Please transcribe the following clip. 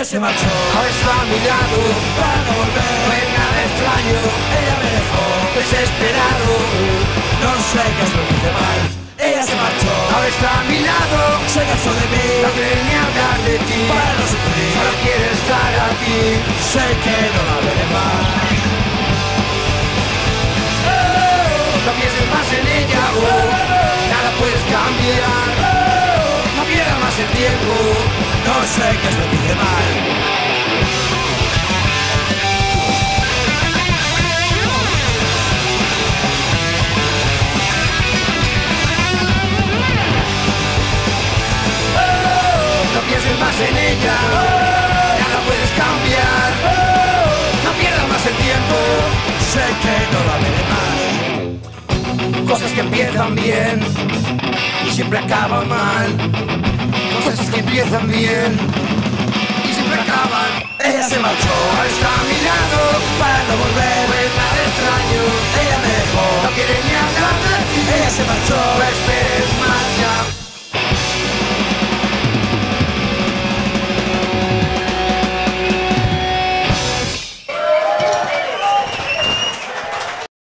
se marchó, ahora está a mi lado para no volver. No es nada extraño, ella me dejó desesperado. No sé qué es lo que hice mal. Ella se marchó, ahora está a mi lado, se cansó de mí. No quiere ni hablar de ti, para no sufrir, solo quiere estar aquí. Sé que no la veré más. No pienses más en ella, nada puedes cambiar. No pierdas más el tiempo, no sé qué es lo que hice mal. No pienses más en ella, nada puedes cambiar. No pierdas más el tiempo, sé que no la veré más. Cosas que empiezan bien y siempre acaban mal. Cosas que empiezan bien y siempre acaban. Ella se marchó, ahora está a mi lado para no volver. No es nada extraño, ella me dejó, no quiere ni hablar de ti. Ella se marchó,